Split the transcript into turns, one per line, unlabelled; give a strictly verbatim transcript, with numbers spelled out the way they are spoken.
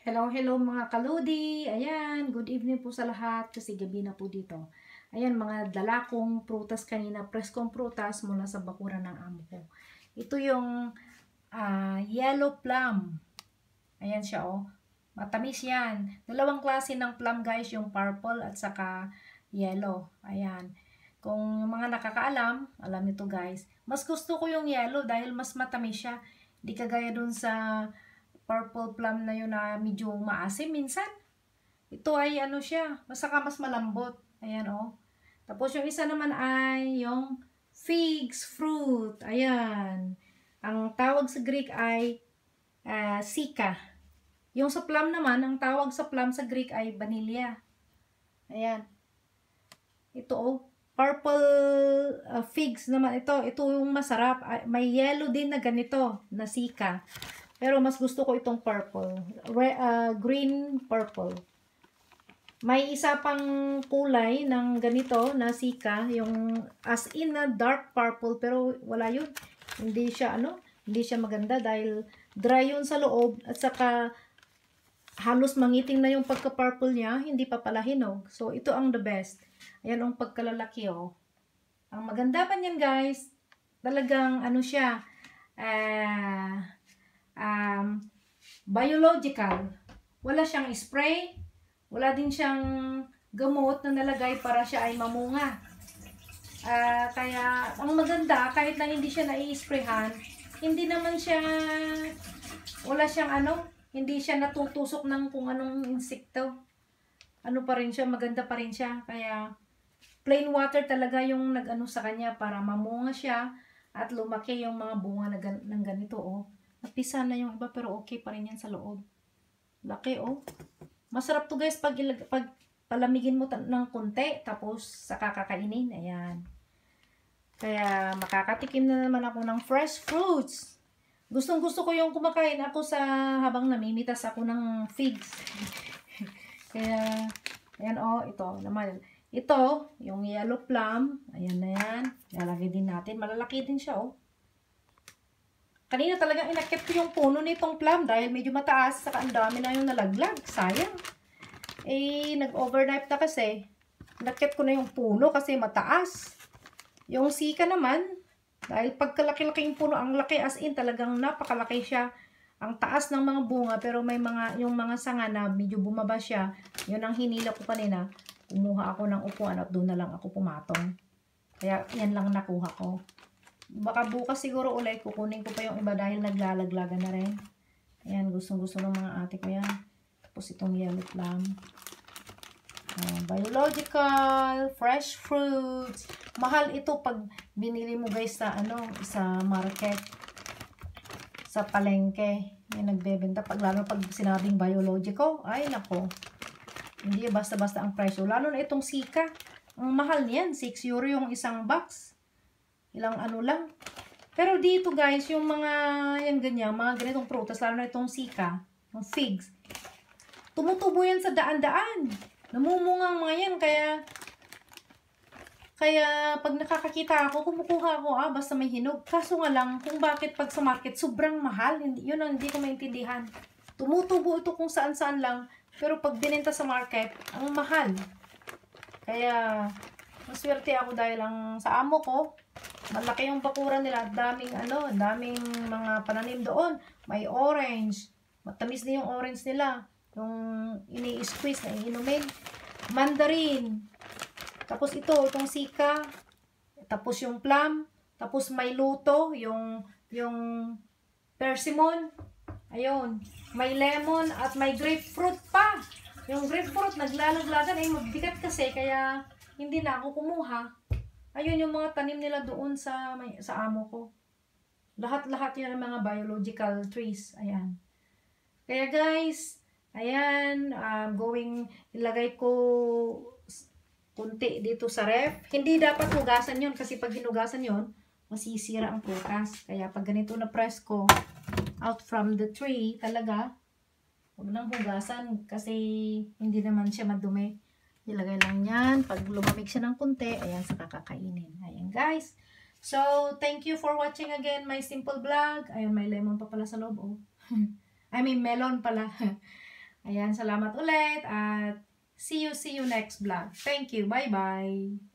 Hello, hello mga kaludi. Ayan, good evening po sa lahat kasi gabi na po dito. Ayan, mga dala kong prutas kanina, preskong prutas mula sa bakuran ng amo ko. Ito yung uh, yellow plum. Ayan siya oh. Matamis yan. Dalawang klase ng plum guys, yung purple at saka yellow. Ayan. Kung yung mga nakakaalam, alam nito guys. Mas gusto ko yung yellow dahil mas matamis siya. Di kagaya dun sa purple plum na yun na medyo maasim minsan. Ito ay ano siya, masaka mas malambot. Ayan oh. Tapos yung isa naman ay yung figs fruit. Ayan. Ang tawag sa Greek ay uh, sika. Yung sa plum naman, ang tawag sa plum sa Greek ay vanilla. Ayan. Ito oh. Purple uh, figs naman ito. Ito yung masarap. May yellow din na ganito, na sika. Pero mas gusto ko itong purple. Re, uh, green purple. May isa pang kulay ng ganito na sika. Yung as in na dark purple. Pero wala yun. Hindi siya ano. Hindi siya maganda dahil dry yun sa loob. At saka halos mangiting na yung pagka-purple niya. Hindi pa pala hinog. So ito ang the best. Ayan ang pagkalalaki oh. Ang maganda pa niyan guys. Talagang ano siya. Ah... Uh, Um, biological. Wala siyang spray, wala din siyang gamot na nalagay para siya ay mamunga. Uh, kaya, ang maganda, kahit na hindi siya nai-sprayhan, hindi naman siya, wala siyang ano, hindi siya natutusok ng kung anong insekto. Ano pa rin siya, maganda pa rin siya. Kaya, plain water talaga yung nag-ano sa kanya para mamunga siya at lumaki yung mga bunga na gan ng ganito, oh. Napisa na yung iba pero okay pa rin yan sa loob. Laki oh. Masarap to guys pag, pag palamigin mo ng konti tapos saka kakainin. Ayan. Kaya makakatikim na naman ako ng fresh fruits. Gustong gusto ko yung kumakain ako sa habang namimitas ako ng figs. Kaya ayan oh, ito naman. Ito, yung yellow plum. Ayan na yan. Lalagay din natin. Malalaki din siya oh. Kanina talagang inakit ko yung puno nitong plum dahil medyo mataas. Saka ang dami na yung nalaglag. Sayang. Eh, nag-overnight na kasi. Inakit ko na yung puno kasi mataas. Yung sika naman, dahil pagkalaki-laki yung puno, ang laki as in talagang napakalaki siya. Ang taas ng mga bunga pero may mga, yung mga sanga na medyo bumaba siya. Yun ang hinila ko kanina. Kumuha ako ng upuan at doon na lang ako pumatong. Kaya yan lang nakuha ko. Baka bukas siguro ulit kukunin ko pa yung iba dahil naglalaglagan na rin. Ayan, gustong gusto ng mga ate ko yan. Tapos itong yellow plum. Uh, biological, fresh fruits. Mahal ito pag binili mo guys sa ano, sa market. Sa palengke. Yung nagbebenta. Pag, lalo pag sinabing biological, ay nako. Hindi basta-basta ang presyo. Lalo na itong sika. Ang mahal niyan. six euro yung isang box. Ilang ano lang. Pero dito guys, yung mga yan ganyan, mga ganitong prutas, lalo na itong sika, yung figs, tumutubo yan sa daan-daan. Namumungang mga yan, kaya kaya pag nakakakita ako, kumukuha ako, ah, basta may hinog. Kaso nga lang, kung bakit pag sa market, sobrang mahal. Hindi, yun ang hindi ko maintindihan. Tumutubo ito kung saan-saan lang, pero pag binenta sa market, ang mahal. Kaya, maswerte ako dahil lang sa amo ko, malaki yung bakuran nila, daming ano, daming mga pananim doon. May orange, matamis din yung orange nila, yung ini-squeeze na iinumin. Mandarin, tapos ito, itong sika, tapos yung plum, tapos may luto, yung yung persimmon, ayun, may lemon at may grapefruit pa. Yung grapefruit naglalaglagan ay magbigat kasi kaya hindi na ako kumuha. Ayun yung mga tanim nila doon sa may, sa amo ko. Lahat-lahat yan ng mga biological trees. Ayan. Kaya guys, ayan, um, going, ilagay ko kunti dito sa ref. Hindi dapat hugasan yon kasi pag hinugasan yon masisira ang prutas. Kaya pag ganito na press ko, out from the tree, talaga, huwag nang hugasan kasi hindi naman siya madumi. Ilagay lang yan. Pag lumamig siya ng kunti, ayan, sa kakakainin. Ayan, guys. So, thank you for watching again my simple vlog. Ayun, may lemon pa pala sa loob, oh. I mean, melon pala. Ayan, salamat ulit at see you, see you next vlog. Thank you. Bye-bye.